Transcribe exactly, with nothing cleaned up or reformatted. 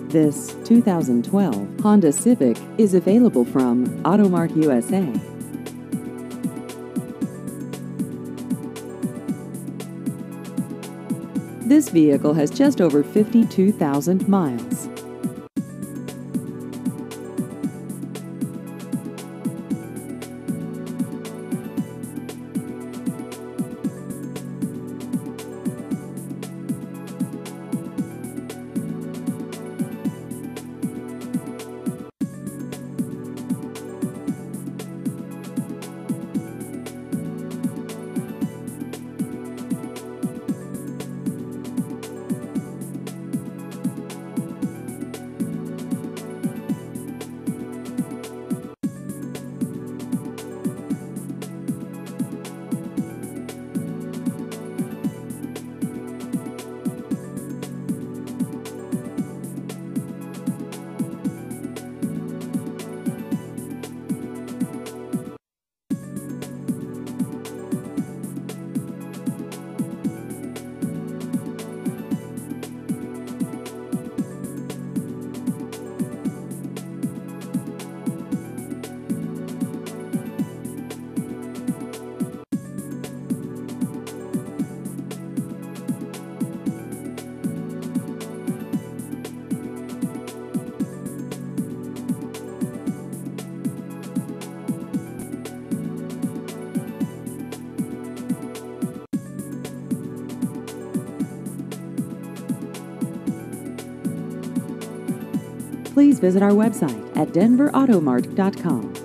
This two thousand twelve Honda Civic is available from Automart U S A. This vehicle has just over fifty-two thousand miles. Please visit our website at denver automart dot com.